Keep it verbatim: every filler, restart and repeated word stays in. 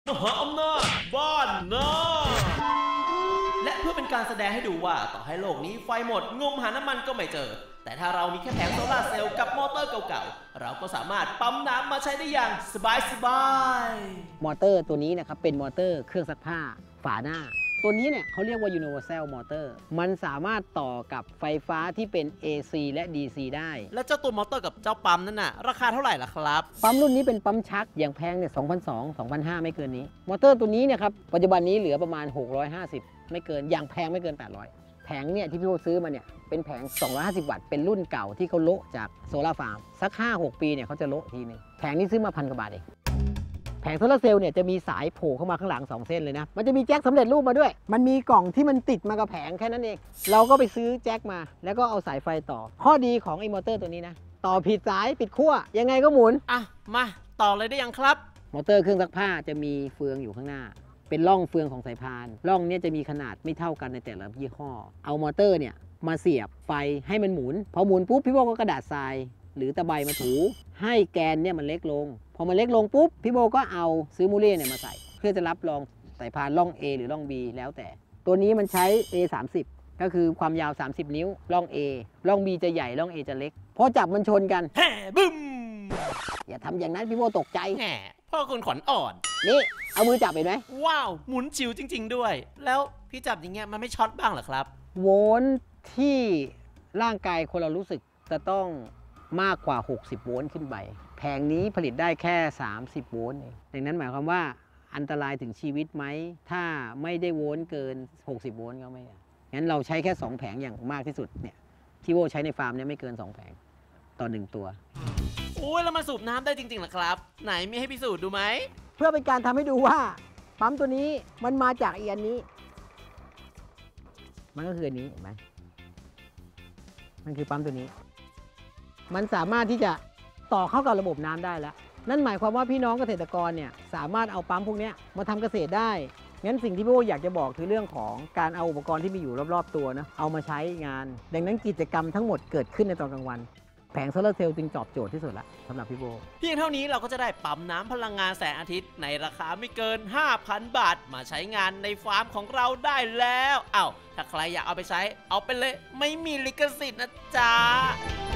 มหาอำนาจบ้านนาและเพื่อเป็นการแสดงให้ดูว่าต่อให้โลกนี้ไฟหมดงมหาน้ำมันก็ไม่เจอแต่ถ้าเรามีแค่แผงโซลาร์เซลล์กับมอเตอร์เก่าๆเราก็สามารถปั๊มน้ำมาใช้ได้อย่างสบายๆมอเตอร์ตัวนี้นะครับเป็นมอเตอร์เครื่องซักผ้าฝาหน้าตัวนี้เนี่ยเขาเรียกว่า Universal Motor มันสามารถต่อกับไฟฟ้าที่เป็น เอ ซี และ ดี ซี ได้แล้วเจ้าตัวมอเตอร์กับเจ้าปั๊มนั่นน่ะราคาเท่าไหร่ล่ะครับปั๊มรุ่นนี้เป็นปั๊มชักอย่างแพงเนี่ย สองพันสองร้อย สองพันห้าร้อย ไม่เกินนี้มอเตอร์ตัวนี้เนี่ยครับปัจจุบันนี้เหลือประมาณหกร้อยห้าสิบไม่เกินอย่างแพงไม่เกินแปดร้อยแผงเนี่ยที่พี่โอซื้อมาเนี่ยเป็นแผงสองร้อยห้าสิบวัตต์เป็นรุ่นเก่าที่เขาโละจากโซลาร์ฟาร์มสัก ห้าหก ปีเนี่ยเขาจะโละทีนึงแผงนี้ซื้อมาพันกว่าบาทเองแผงโซลาร์เซลล์เนี่ยจะมีสายโผล่เข้ามาข้างหลังสองเส้นเลยนะมันจะมีแจ็คสำเร็จรูปมาด้วยมันมีกล่องที่มันติดมากับแผงแค่นั้นเองเราก็ไปซื้อแจ็คมาแล้วก็เอาสายไฟต่อข้อดีของไอ้มอเตอร์ตัวนี้นะต่อผิดสายผิดขั้วยังไงก็หมุนอ่ะมาต่อเลยได้ยังครับมอเตอร์เครื่องซักผ้าจะมีเฟืองอยู่ข้างหน้าเป็นร่องเฟืองของสายพานร่องนี้จะมีขนาดไม่เท่ากันในแต่ละยี่ห้อเอามอเตอร์เนี่ยมาเสียบไฟให้มันหมุนพอหมุนปุ๊บพี่โบก็กระดาษทรายหรือตะไบมาถูให้แกนเนี่ยมันเล็กลงพอมันเล็กลงปุ๊บพี่โบก็เอาซื้อมูเล่เนี่ยมาใส่เพื่อจะรับรองสายพานร่อง A หรือร่อง B แล้วแต่ตัวนี้มันใช้ เอ สามสิบ ก็คือความยาวสามสิบนิ้วร่อง A ร่อง B จะใหญ่ร่อง A จะเล็กพอจับมันชนกันแฮ่บึ้มอย่าทำอย่างนั้นพี่โบตกใจแหมพ่อคุณขวัญอ่อนนี่เอามือจับเห็นไหมว้าวหมุนชิวจริงๆด้วยแล้วพี่จับอย่างเงี้ยมันไม่ช็อตบ้างเหรอครับโวลต์ที่ร่างกายคนเรารู้สึกจะต้องมากกว่าหกสิบโวลต์ขึ้นไปแผงนี้ผลิตได้แค่สามสิบโวลต์เองดังนั้นหมายความว่าอันตรายถึงชีวิตไหมถ้าไม่ได้โวลต์เกินหกสิบโวลต์ก็ไม่งั้นเราใช้แค่สองแผงอย่างมากที่สุดเนี่ยที่โวใช้ในฟาร์มเนี่ยไม่เกินสองแผงต่อหนึ่งตัวโอ้ยแล้วมันสูบน้ำได้จริงๆเหรอครับไหนมีให้พิสูจน์ดูไหมเพื่อเป็นการทำให้ดูว่าปั๊มตัวนี้มันมาจากอีอันนี้มันก็คืออันนี้เห็นไหมมันคือปั๊มตัวนี้มันสามารถที่จะต่อเข้ากับระบบน้ำได้แล้วนั่นหมายความว่าพี่น้องเกษตรกรเนี่ยสามารถเอาปั๊มพวกนี้มาทำเกษตรได้งั้นสิ่งที่พี่โออยากจะบอกคือเรื่องของการเอาอุปกรณ์ที่มีอยู่รอบๆตัวนะเอามาใช้งานดังนั้นกิจกรรมทั้งหมดเกิดขึ้นในตอนกลางวันแผงโซลาร์เซลล์จึงตอบโจทย์ที่สุดละสำหรับพี่โบเพียงเท่านี้เราก็จะได้ปั๊มน้ำพลังงานแสงอาทิตย์ในราคาไม่เกิน ห้าพัน บาทมาใช้งานในฟาร์มของเราได้แล้วอ้าวถ้าใครอยากเอาไปใช้เอาไปเลยไม่มีลิขสิทธิ์นะจ๊ะ